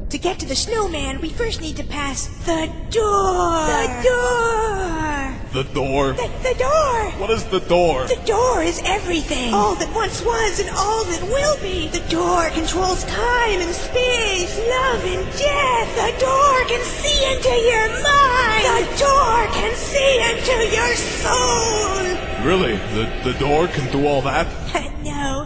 To get to the snowman, we first need to pass the door. The door. The door? The door. What is the door? The door is everything. All that once was and all that will be. The door controls time and space, love and death. The door can see into your mind. The door can see into your soul. Really? The door can do all that? No.